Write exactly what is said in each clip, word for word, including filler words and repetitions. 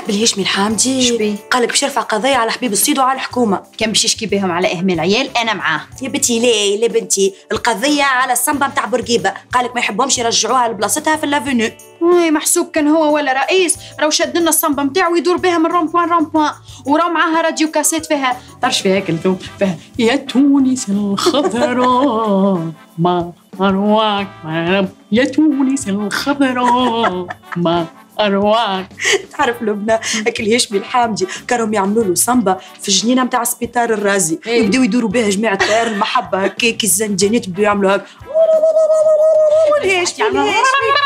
بالهشمي الحامدي شبيه؟ قالك باش يرفع قضيه على حبيب الصيد وعلى الحكومه. كان باش يشكي بهم على اهمال عيال انا معاه. يا بنتي ليه لا بنتي، القضيه على الصنبه نتاع بورقيبه، قالك ما يحبهمش يرجعوها لبلاصتها في اللافونو. اي محسوب كان هو ولا رئيس راهو شد لنا الصنبه نتاعو يدور بها من رومبوان رومبوان، وراو معاها راديو كاسيت فيها طرش فيها كلثوم فيها يا تونس الخضراء ما أرواك يا تونس الخضراء ما أرواك. تعرف لبنى هاك الهشمي الحامدي كانوا يعملوا له صنبه في الجنينه نتاع سبيطار الرازي، إيه؟ يبداو يدوروا بها جماعه طيار المحبه هكاك الزنجانيت يبداو يعملوا هاك الهشمي الهشمي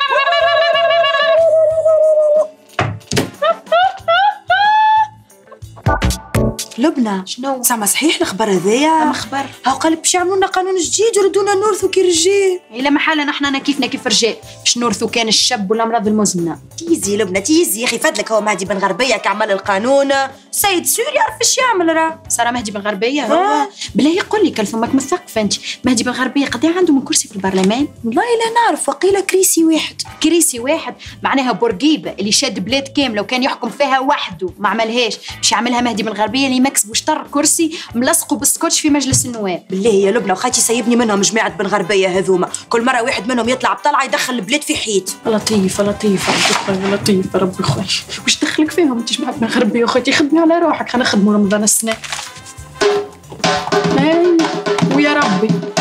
لبنى. شنو؟ زعما صحيح الخبر هذايا؟ ما خبر هاو قال باش يعملوا لنا قانون جديد يردونا نورثوا كي رجال. إلا محالة نحنا كيفنا كيف رجال باش نورثوا كان الشاب والأمراض المزمنة. تيزي لبنى تيزي يا اخي فادلك هو مهدي بن غربيه كعمل القانون، سيد سوري يعرف ايش يعمل راه. صار مهدي بن غربية هو بالله يقول لي كلثومك مثقفة انت. مهدي بن غربية قد ايه عنده من كرسي في البرلمان؟ والله لا نعرف، وقيله كريسي واحد. كريسي واحد معناها بورقيبة اللي شاد بلاد كاملة وكان يحكم فيها وحده ما عملهاش، باش يعملها مهدي بن غربية اللي مكسب وشطر كرسي ملصقوا بالسكوتش في مجلس النواب. بالله يا لبنى وخاتي سيبني منهم جماعة بن غربية هذوما، كل مرة واحد منهم يطلع بطلعة يدخل البلاد في حيط. لطيفة لطيفة لطيفة لطيفة ربي خوش، وش دخلك فيهم انت جماعة بن غربية وخاتي خدمي على روحك، خلينا نخدموا رمضان السنة. ويا ربي